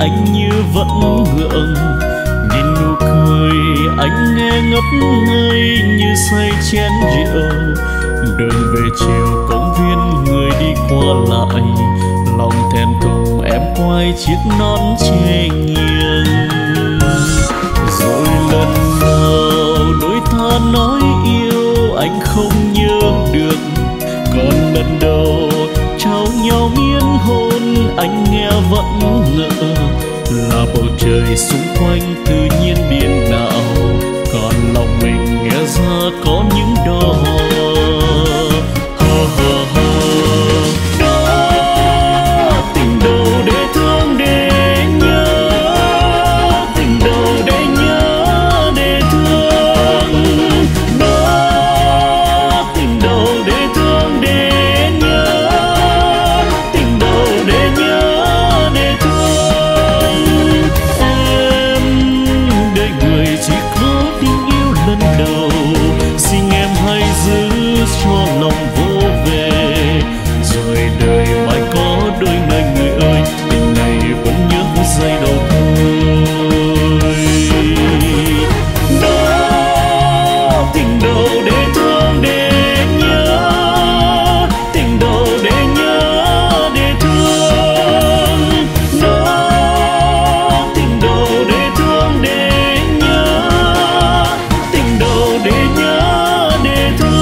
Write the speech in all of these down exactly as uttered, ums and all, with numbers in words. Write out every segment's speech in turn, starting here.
anh như vẫn ngượng. Nhìn nụ cười anh nghe ngất ngây như say chén rượu. Đường về chiều công viên người đi qua lại, lòng thèm thùng em quay chiếc nón che nghiêng. Rồi lần đầu đôi ta nói yêu anh không nhớ được, còn lần đầu trao nhau miên hôn anh nghe vẫn ngỡ. Là bầu trời xung quanh tự nhiên biến nào, còn lòng mình nghe ra có những đỏ. Hờ hờ hờ đó tình đầu để thương để nhớ, tình đầu để nhớ để thương. Đó tình đầu để thương để nhớ, tình đầu để nhớ để thương. Em đời người chỉ có tình yêu lần đầu, xin em hãy giữ cho lòng vô về. Rồi đời mai có đôi nơi người ơi, tình này vẫn nhớ giây đầu thôi. Đó tình đầu để thương để nhớ, tình đầu để nhớ để thương. Đó tình đầu để thương để nhớ, tình đầu để nhớ để thương.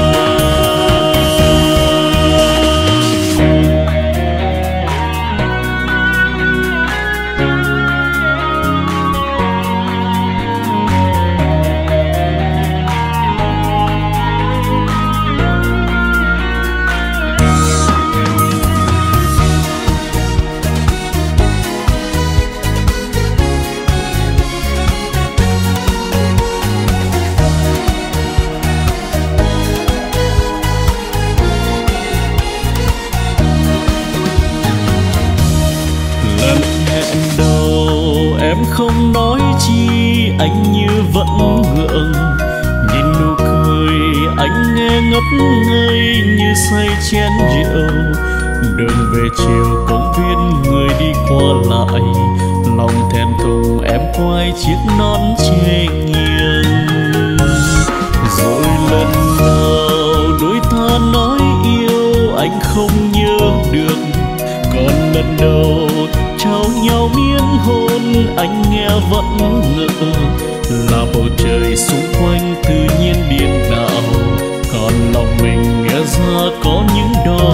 Lần hẹn đầu em không nói chi, anh như vẫn ngượng. Nhìn nụ cười anh nghe ngất ngây như say chén rượu. Đường về chiều công viên người đi qua lại, lòng thèm thùng em quay chiếc nón che nghiêng. Rồi lần đầu đôi ta nói yêu anh không nhớ được, còn lần đầu trao nhau miên hôn anh nghe vẫn ngỡ. Là bầu trời xung quanh tự nhiên biến nào, còn lòng mình nghe ra có những đỏ.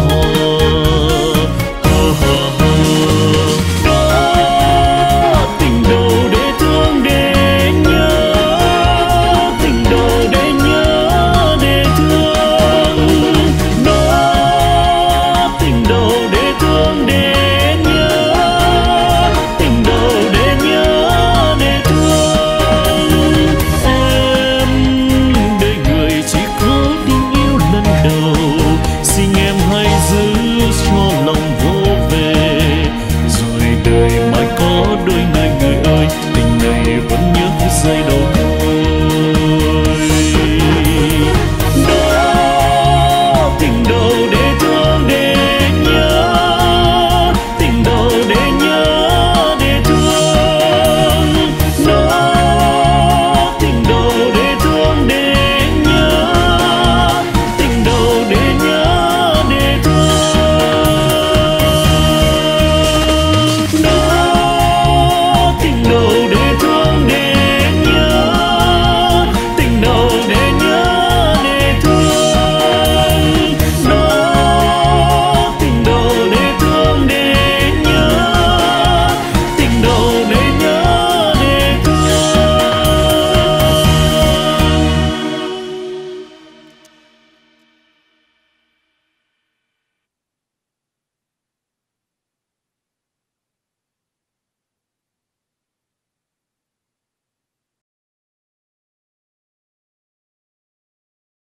Hờ hờ hờ đó tình đầu để thương để nhớ, tình đầu để nhớ để thương. Đó tình đầu để thương để nhớ, tình đầu để nhớ để thương. Em đời người chỉ có tình yêu lần đầu, xin em hãy giữ cho lòng vô về. Rồi đời mai có đôi nơi người ơi, tình này vẫn nhớ giây đầu